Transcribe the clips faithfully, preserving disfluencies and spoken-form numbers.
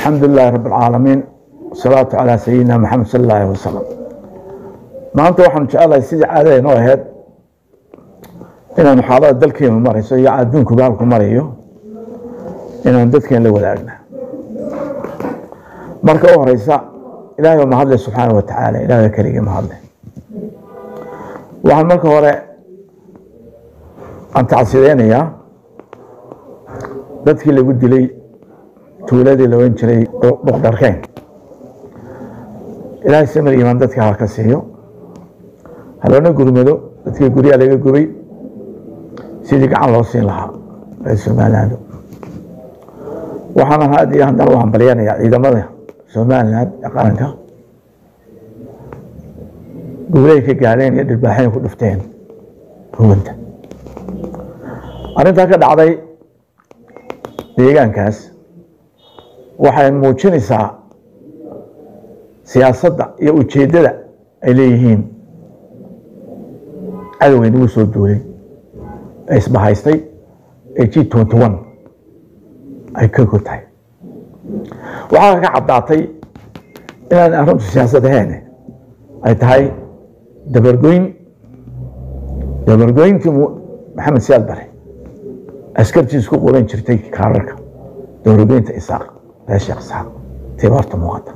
الحمد لله رب العالمين والصلاة على سيدنا محمد صلى الله عليه وسلم. ما أنت وحنا إن شاء الله يسجع علينا وهاد إن محاضرة دلكين مريض يعدونكم بالكم مريض إن دلكين اللي ولعنا مركه ورئيسا إلهي ومهضله سبحانه وتعالى إلهي كريم مهضله وعن مركه ورئ أنت عصيرين يا dadkii lagu dilay tuuladii la weyn jiray boqdarkeen ilaahay samir iimaan dadka ha ka siiyo halona gurmado dadkii guriga laga gubay sidii gacan loo siin lahaa ay Soomaaliland waxaan haddii aan dar waxaan baliyanayaa ciidamada Soomaaliland qaranka gubay ka gaareen iyo dhibaaxay ku dhufteen ruwanta arinta ka dhacday deegaankaas waxay muujinaysaa siyaasadda iyo ujeedada ay leeyihiin cadawgeena uu soo duulay ee isbahaystay ee G twenty one ay ka gotay waxaa ka caddaatay inaan arrintu siyaasad ahayn ay tahay dabargoyn dabargoyntii Maxamed Siyaad Barre askartii isku qoran jirtay kaararka dowladda Isaaq ee Sheekh Isaaq tibarta muuqata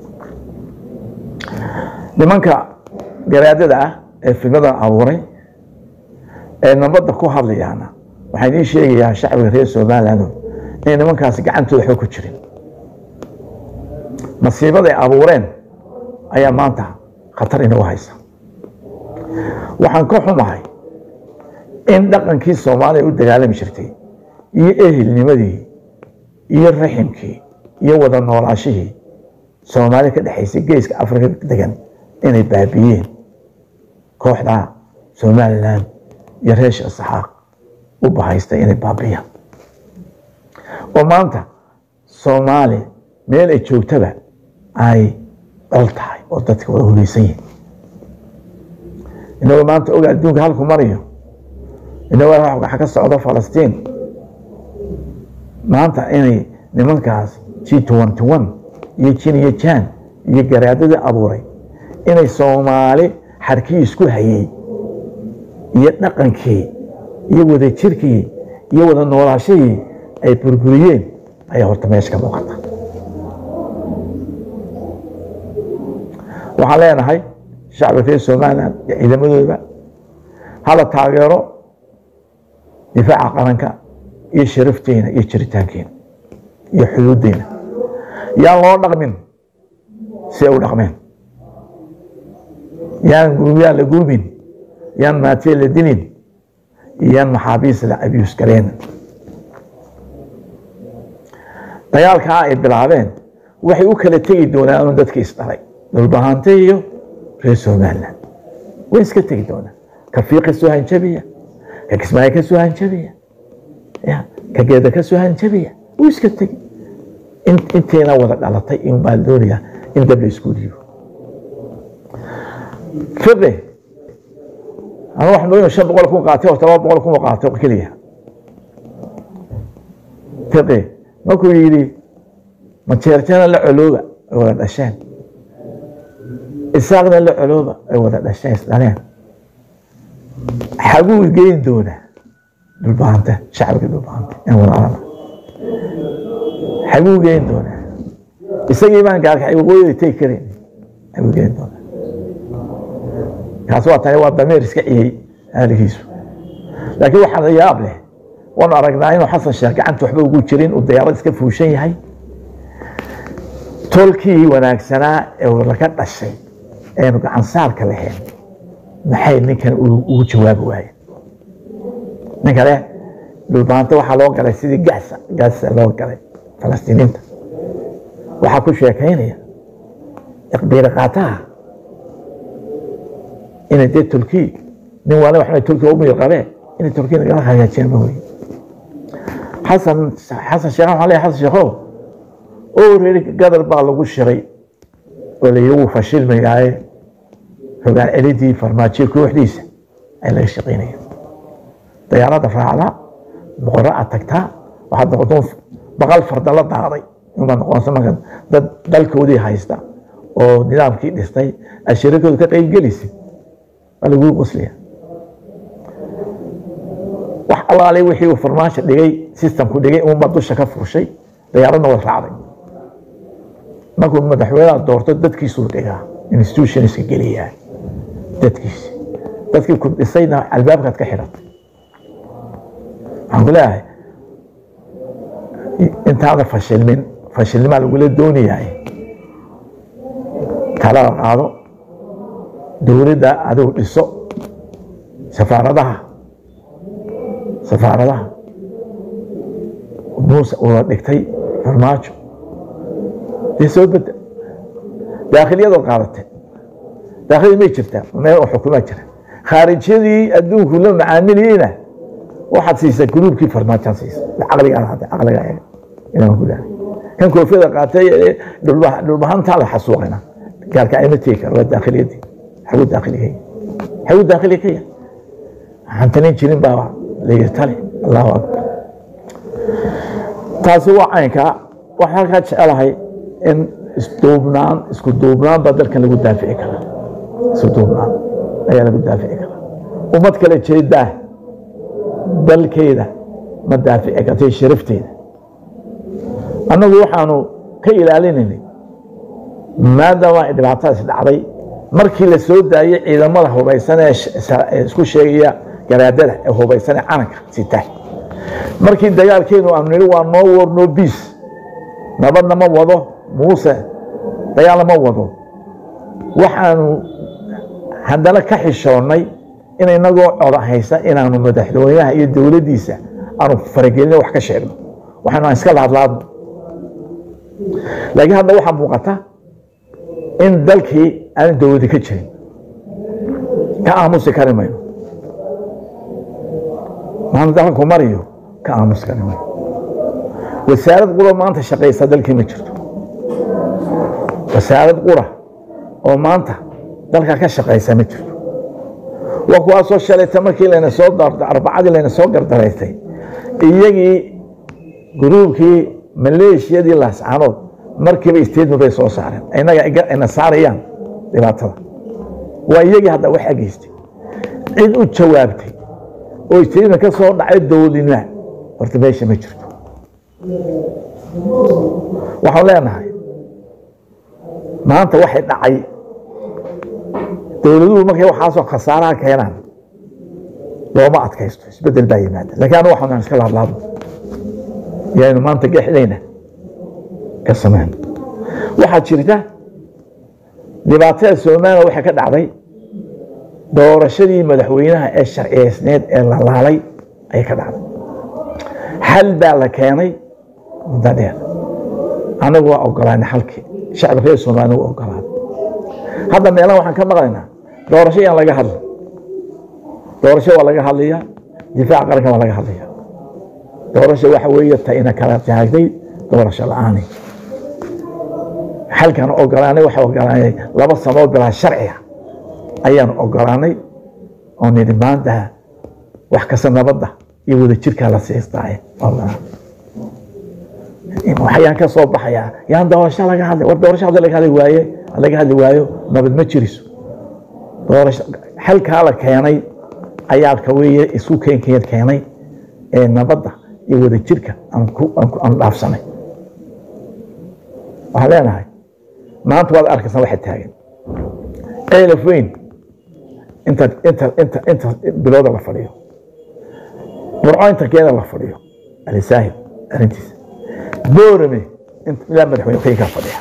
nimanka garaadada ah ee fikrada abuuray ee nabadda ku hadlayana waxay ii sheegayaan shacabka reer Soomaaliland in nimankaas gacantooda xog ku jirin masiibada ay abuureen ayaa maanta khatar inoo haysa waxaan ka xumahay in dhaqankii Soomaaliya u dagaalami jirtay iyo ehelnimadii iyo raximkii iyo wada noolaashihii Soomaaliya ka dhaxaysay geeska Afrika degan inay baabiyeen kooxda Somaliland iyo reer Isaaq u bahaystay inay baabiyaan oo maanta Soomaali meel ay joogtaba ay dal tahay oo dadka wada hubeysan yihiin inagoo maanta ogaa adduunka halku marayo إنه واحد حكى السعودية فلسطين ما أنت إني نمن كاس شيء توان توان يجين يجان يجرادة أبوري إني الصومالي حركي يسكو هي يتنقل كي يوذي تركي يوذي النوراشي أي برجوليين أي هرتماش كمقطع وحاليا هاي شعب في الصومال إذا مذوبة هذا تغيره دفاع قرنك يشرفتينا يشرتاكين يحدودينا يا الله رقمين سيو رقمين يا قوميا لقومين يا ماتي لدينين يا محابيس لأبيوس كرين ديالك عائد بالعبين وحي وكلا تيجي دونا أنو دادك يستغي للبهانتيو في سومالنا ويس كتيجي دونا كفيق السوهان شبيه كاسمعي كسوهان شبيه يا كجدا كسوهان شبيه وش كتك انت انت هنا وضع على طي ان بالدوريا ان دبل سكوليو فبه انا واحد مليون شاب بقول لكم قاطع وتبغى بقول لكم قاطع كليه فبه ما كل يدي ما تشرتنا العلوبه ولا الاشان الساقنا العلوبه ولا الاشان انا حقوق جين دونه بالبانته شعبك بالبانته أنا ولا أنا حقوق جين دونه يسقي ما قال حقوق يتكرين حقوق جين دونه كاسوا تايوا ضمير سكعي هذا كيسو لكن واحد ياب له وانا رجعنا إنه حصل شركة عنده حقوق وشرين والديارات سكفوا شيء هاي تركي وناكسنا وركض الشيء إنه عن صار كلهين maxay ninkan uu jawaab waayay ninka leh dhulbaanta waxa loo galay sidii gaasa gaasa loo galay Falastiiniinta waxa ku sheekaynaya iqbiir qaataha in ay Turki nin wala waxa Turki u miyir qabeen in Turki laga hagaajiyay ma way Xasan Xasan Sheekh Xalay Xasan Sheekh oo reer gadar baa lagu shiray oo leeyahay fashil meeyay فقال إليدي فرماتشي كوحديسة أي شقينية طيارات فاعلة بقراءة تكتا واحد نقطون بقال فرد الله ضاري uma noqonaysa marka dad dalkoodii haysta oo nidaamkii dhistay ashirikadu ka qayb gelisay waa lagu qoslaya wax allaale wixii uu farmaasho dhigay systemku dhigay uma dusha ka fuushay diyaaradna way raacday markuu madaxweynaha doorto dadkiisu dhigaa institutionska geliyaa dadkiisi dadkii ku dhisayna albaabkaad ka xiratay waxaan ku leeyahay intaada fashilmin fashilnimaa lagula doonayahay talada qaado dowladda adigu dhiso safaaradaha safaaradaha muuse ula dhigtay farmaajo dee soo bedel daakhiliyadoo qaadatay daakhiliyad may jirtaa meel oo xukumaa jira khaarijyadii adduunku la macaamiliyeyna waxaad siisa gruubkii farmaajoad siisa caqligaa hadda caqligaa eega inaan ku leeyahay kan koofiyada qaatay dhulbahantaa la xasuuqina gaalka ayma tegi karo waa daakhiliyadii xagu daakhiliga xagu daakhiliga ka yahay waxaan tanin jirin baa layiri tale allahu akbar taasi waa caynka waxaan halkaa jecelahay in isduubnaan isku duubnaan baa dalkan lagu daafici karaa isku duubnaan ayaa lagu daafici karaa ummad kale jeedaa dalkeeda ma daafici kartay sharafteeda annagu waxaanu ka ilaalinaynay maadaama ay dhibaatadaasi dhacday markii la soo daayay ciidamada hubaysan ee isku sheegaya garaadada ee hubaysan ee calanka sita markii dagaalkeenu aanu nidhi waa no war no peace nabadna ma wado muuse dagaal ma wado waxaanu haddana ka xishoonnay in inagoo coda haysa inaanu madaxweynaha iyo dowladdiisa aanu faragelino wax ka sheegno waxaanu aan iska lahadlaadno laakiin hadda waxaa muuqata in dalkii aan dowladdi ka jirin ka aamusi kari mayno maanta dalku mariyo ka aamusi kari mayno wasaarad qura maanta shaqaysa dalkii ma jirto wasaarad qura oo maanta dalka ka shaqaysa ma jirto waa kuwaasoo shalayta markii layna soo daarto arbacadii layna soo gardaraystay iyagii gruubkii maleeshiyadii laascaanood markiiba statement bay soo saareen inaga ina saarayaan dhibaatada waa iyagii hadda wax ageystay cid u jawaabtay oo statement ka soo dhacay dowladnimo horta meesha ma jirto waxaan leenahay maanta waxay dhacay dowladuhu markay waxaasoo khasaaraha keenaan looma adkaysto isbedel baa yimaada laakiin anu waxaan iska lahadlaadno yaanu maanta gexdayna ka sameyn waxaa jirta dhibaatada Soomaaliya waxa ka dhacday doorashadii madaxweynaha ee sharciyeysneed ee la laalay ay ka dhacday hal baa la keenay dadeen anagu waa ogolaanay halkii shacabka reer Soomaaliya waa ogolaaday hadda meelaha waxaan ka maqlaynaa doorasho aan laga hadlo doorasho waa laga hadlayaa difaac qaranka waa laga hadlayaa doorasho waxa weeye tayna kala taagay doorasho la'aan halkan ogolaanay waxa ogolaanay laba sano bilaa sharciya ayaan ogolaanay oo nidaamada wax ka sanabada iyo wada jirka la siistay Allah waxaan ka soo baxaya yaan doorasho laga hadlay war doorasho laga hadlay waaye laga hadlay waayo nabad ma jiriso doorasho halka la keenay ayaa ka weeye isku keenkeed keenay ee nabadda iyo wada jirka aan ku aan dhaafsanay waxaan leenahay maanta waad arkaysaa waxa taagan eelaf weyn inta inta inta inta bilowda la fadhiyo burco inta keena la fadhiyo alisaahid arintiisa boorame inta ila madaxweyne ka fadhiya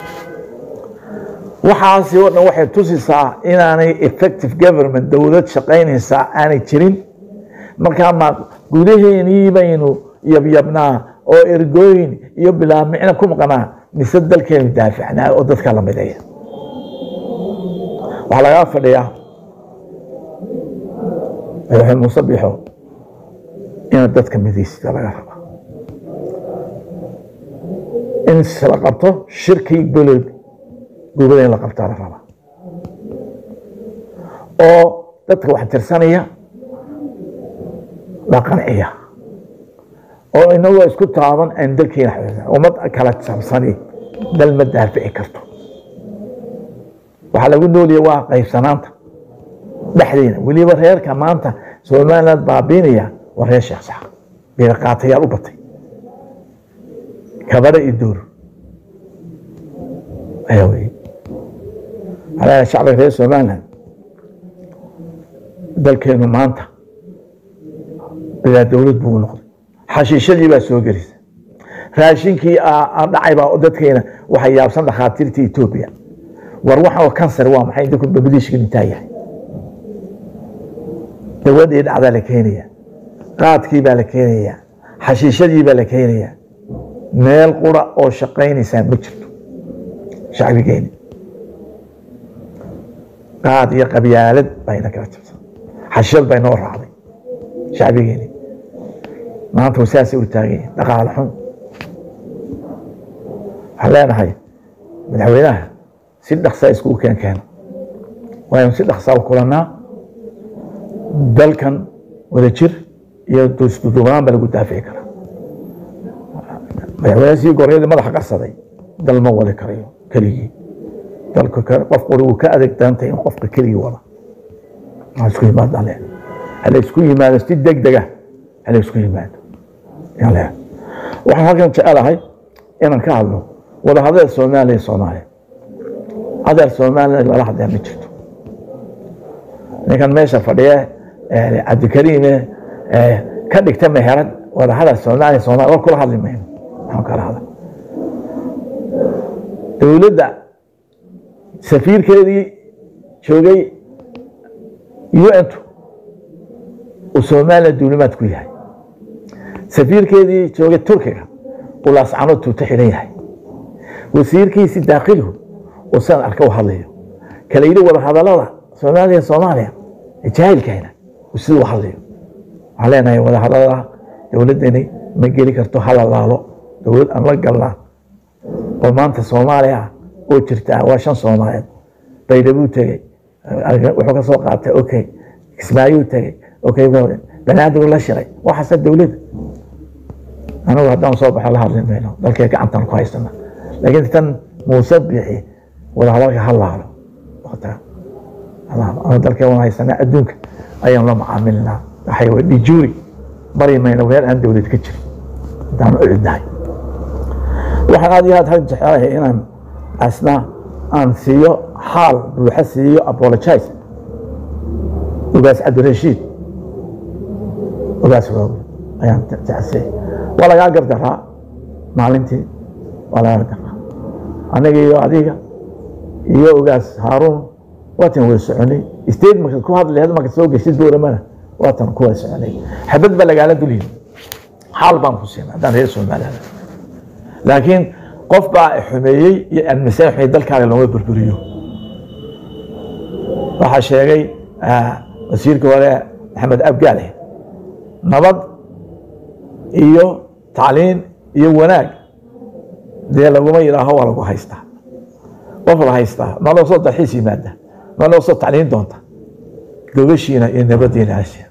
waxaasi oo dhan waxay tusisaa inaanay effective government dowlad shaqaynaysa aanay jirin markaa ma gudaheenii baynu yabyabnaa oo ergooyin iyo bilaamicna ku maqnaa mise dalkeenu daaficnaa oo dadka la mideeya waxaa lagaa fadhiyaa madaxweyne muuse biixo inaad dadka midaysida laga rabaa in la qabto shirkii golod gobol in la qabtaa la rabaa oo dadka wax tirsanaya la qanciya oo inagoo isku taaban aan dalkeena ummad kala jabsani dal ma daafici karto waxa lagu nooliyay waa qaybsanaanta dhexdeena waliba reerka maanta Soomaaliland baabiinaya waa reer shakhsi ah beer qaatayaal u batay kabada idur ayaway على شعب غير سومانا dalkeenu maanta bilaa dawlad buu noqday xashiishadii baa soo gelisay raashinkii aan dhacay baa dadkeena waxay yaabsan dhakhaatiirtii Itoobiya war waxa oo kansar waa maxay dadku babadiishka intaayay dawadii dhacda la keenaya qaadkii baa la keenaya xashiishadii baa la keenaya meel qura oo shaqaynaysa ma jirto shacbigeena قاعد يقبيالد بين كاتب حشل بين الراضي شعبيين ما أنتم سياسي والتاجي دقال حم حلانا هاي من حويناها سيد خصائص يسكو كان كان ويوم سيد خصائص كلنا دل كان ولا شر يدوس دومان بلقوا تافيكر ما يوازي قرية ما راح قصدي دل ما ولا كريم كريم dalka ka qof uu ka adeegtantay in qofka kaliya wada ma isku yimaad ale hal isku yimaad si degdeg ah hal isku yimaad yalla waxa halkan jecelahay inaan ka hadlo wada hadal Soomaaliya Soomaaliya hadal Soomaaliya la hadlay ma jirto ninkan meesha fadhiya ee Cabdikariim ee ka dhigtay meherad wada hadal Soomaaliya Soomaaliya kula hadlay ma aha kala hadal dawladda سفير كذي شوقي يؤنتو وسومالا دولمات كلها سفير كذي شوقي تركيا ولا صعنته تحريها وسير كيس داخله وسان أركو حظيه كليله ولا هذا لا سوماليا سوماليا جاهل كهنا وسلو حظيه علينا ولا هذا لا دولتني ما جري كرتو حلا لا دولت أمر الله وما أنت سوماليا oo jirta waa shan Soomaaliyeed baydhabo tagay wuxuu ka soo qaatay okay Kismaayo tagay okay banaadiro la shiray waxa sad dawladda anagu haddaan soo baxo la hadlin meelo dalkay gacantan ku haysana laakiin tan Muuse bixi wada hadalka halaalo waqta Allah ana dalkay waan haysana adduunka ayaan la macaamilnaa waxay wadi juuri bari mayna weer aan dawlad ka jirin daan u ciidahay waxa aad iyo aad hal jecelahay inaan أثناء أن سيو حال بحسيو apologize وبس عبد الرشيد وبس هو أيام تعسي ولا قاعد درها معلمتي ولا قاعد درها أنا جيو عديقة يو وبس هارون واتن ويسعني استيد مكان كل هذا اللي هذا ما كسوق يشيد دور منه واتن كويس عليه حبيت بلق على دولين حال بانفسين هذا رئيس المال لكن قف بقى حميي المساحة يدلك على لو بربريو waxa sheegay wasiirka wale Maxamed Abgaale nabad iyo tacliin iyo wanaag dee laguma yiraaho waa lagu haystaa qof la haystaa ma loo soo dalxiis yimaada ma loo soo tacliin doonta gobashiina iyo nabadiina aashiya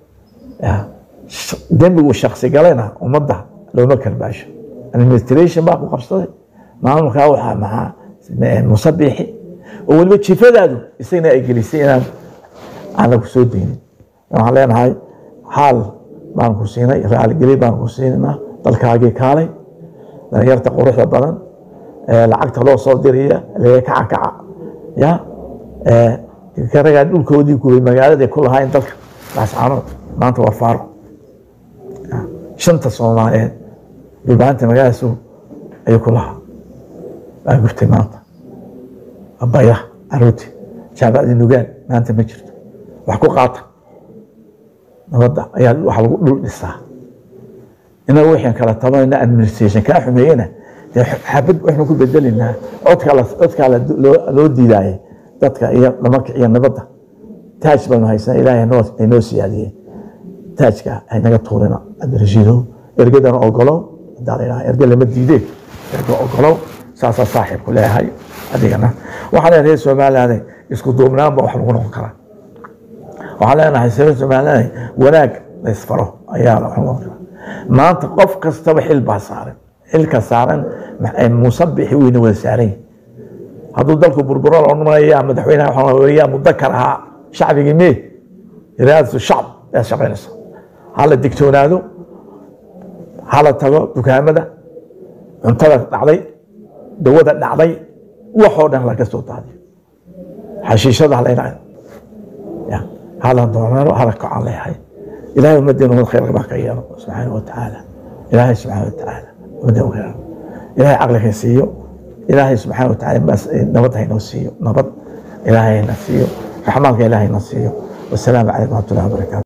dembigu shakhsi galena ummadda looma karbaasho administration baa ku qabsaday maamulka waxa maxaa musabixi oo waliba jifadaadu isagna ay gelisay inaan aan lagu soo deeynin waxaan leenahay hal baan ku siinay raali gali baan ku siinaa dalkaagii kaalay dhalinyarta quruxda badan ee lacagta loo soo diraya leeyahay kaca kaca ya ee karaga dhulkoodii ku magaalada ku lahayn dalka laascaano maanta waa faaro shanta Soomaaliyeed ببانت مجالسه أي كلها أقول تمام أبايا أروتي شعب النجار ما أنت مجرد وحقوق عطا نوضع أيها الواحد يقول لسه إنه وحين كلا طبعا إن أدمنستريشن كأحمينا حبيت إحنا كل بدل إنها أتك على أتك على لو دي لاي تتك إياه لما كي نبضة تاج بنو هيسنا إلهي نوس نوسي هذه تاج كا هاي نجت طورنا أدرجيله إرجعنا أقوله دارنا إرجع لما تجدي إرجع أقوله ساسا صاحب كلها هاي أدينا وحنا رئيس ومعنا هذا يسكت دومنا بوحنا نقرأ وحنا أنا حسيت ومعنا وناك يسفره أيام وحنا ما أنت قف كستوى حل بصارن حل كسارن مصبح وين وسارين هذا ضلك بربرال عمرنا أيام مدحوينها وحنا مذكرها شعب جميل رئاسة الشعب يا شعب الناس هذا الدكتور هذا هذا تبع دكامة انتظر علي دوّد علي وحوده لك الصوت هذه حشيش هذا علينا يا هذا الضمان هذا كعلي هاي إلهي مدينه من خير باقي يا رب سبحانه وتعالى إلهي سبحانه وتعالى مدينه خير إلهي عقلك يسيو إلهي سبحانه وتعالى بس نبض هي نسيو نبض إلهي نسيو رحمك إلهي نسيو والسلام عليكم ورحمة الله وبركاته.